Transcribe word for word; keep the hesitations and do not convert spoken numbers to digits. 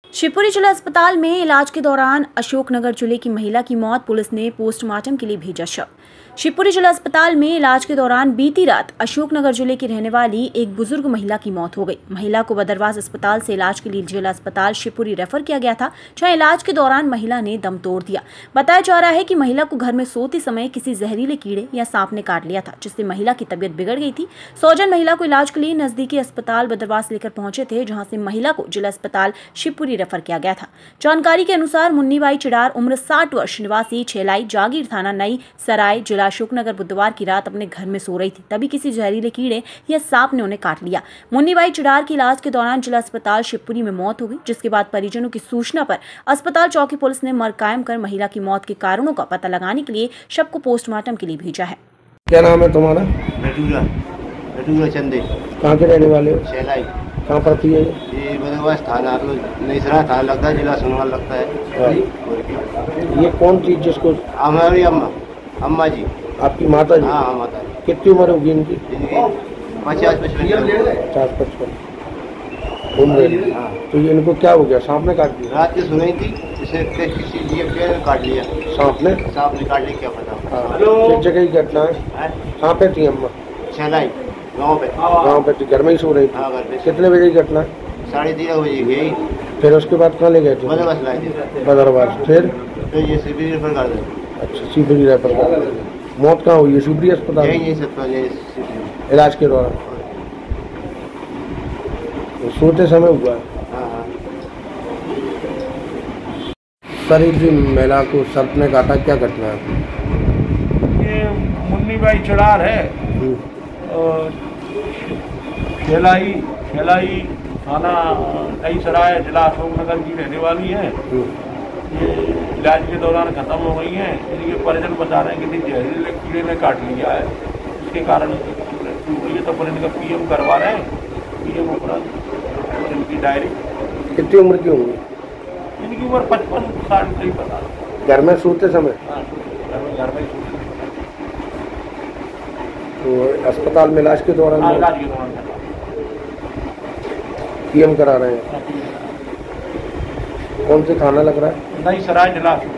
शिवपुरी जिला अस्पताल में इलाज के दौरान अशोकनगर जिले की महिला की मौत, पुलिस ने पोस्टमार्टम के लिए भेजा शव। शिवपुरी जिला अस्पताल में इलाज के दौरान बीती रात अशोकनगर जिले की रहने वाली एक बुजुर्ग महिला की मौत हो गई। महिला को बदरवास अस्पताल से इलाज के लिए जिला अस्पताल शिवपुरी रेफर किया गया था, जहां इलाज के दौरान महिला ने दम तोड़ दिया। बताया जा रहा है कि महिला को घर में सोते समय किसी जहरीले कीड़े या सांप ने काट लिया था, जिससे महिला की तबीयत बिगड़ गई थी। सौजन महिला को इलाज के लिए नजदीकी अस्पताल बदरवास लेकर पहुंचे थे, जहाँ से महिला को जिला अस्पताल शिवपुरी रेफर किया गया था। जानकारी के अनुसार मुन्नीबाई चिड़ार, उम्र साठ वर्ष, निवासी छेलाई, जागीर थाना नई सराय, जिला अशोकनगर, बुधवार की रात अपने घर में सो रही थी, तभी किसी जहरीले कीड़े या सांप ने उन्हें काट लिया। मुन्नीबाई चिड़ार की इलाज के दौरान जिला अस्पताल शिवपुरी में मौत हो गई, जिसके बाद परिजनों की सूचना पर अस्पताल चौकी पुलिस ने मर्ग कायम कर महिला की मौत के कारणों का पता लगाने के लिए शव को पोस्टमार्टम के लिए भेजा है। क्या नाम है तुम्हारा? रटूरा, रटूरा चंदे। कहाँ के रहने वाले हो? शेलाई। कहाँ पड़ती है? ये बदरवास थाना, नईसरा थाना लगता है, जिला सुनवाल लगता है। ये कौन थी जिसको? हमारी अम्मा, अम्मा जी। आपकी माता जी? हाँ, माता जी। कितनी उम्र होगी इनकी? इनकी पचास पचपन। पचास पचपन उम्र। हाँ। तो ये इनको क्या हो गया? सांप ने काट दिया? रात की सुनाई थी, इसे किसी जी पेड़ ने काट लिया। सांप ने? सांप ने काट लिया, क्या पता। किस जगह की घटना है? कहाँ पे थी अम्मा? शेलाई गाँव पे। गाँव पे थी, घर में ही सो रही थी? हाँ, घर पे। कितने बजे की घटना? साढ़े तेरह बजे गई। फिर उसके बाद कहाँ ले गए थे? बदरवास लाई थी। बदरवास। फिर तो ये शिवपुरी रेफर कर दें। अच्छा, शिवपुरी रेफर कर दिया। मौत कहाँ हुई है? शिवपुरी अस्पताल? यही यही सब शिवपुरी इलाज के दौरान तो सोते समय हुआ है। हाँ, हाँ। सर, एक जो महिला को सर्प ने काटा, क्या घटना है? ये मुन्नीबाई चिड़ार है, और खेलाई खेलाई थाना नई सराय, जिला अशोकनगर की रहने वाली है। ये इलाज के दौरान खत्म हो गई हैं। इनके परिजन बता रहे हैं कि जहरीले कीड़े ने काट लिया है, इसके कारण ये तो पर इनका पीएम करवा रहे हैं, पीएम उपरांत और इनकी डायरी। कितनी उम्र की होंगी? इनकी उम्र पचपन साठ नहीं पता। घर में सोते समय? हाँ, घर में घर में ही सोते तो अस्पताल में इलाज के दौरान? हाँ, इलाज के दौरान पीएम करा रहे हैं। कौन से थाना लग रहा है? नई सराय, जिला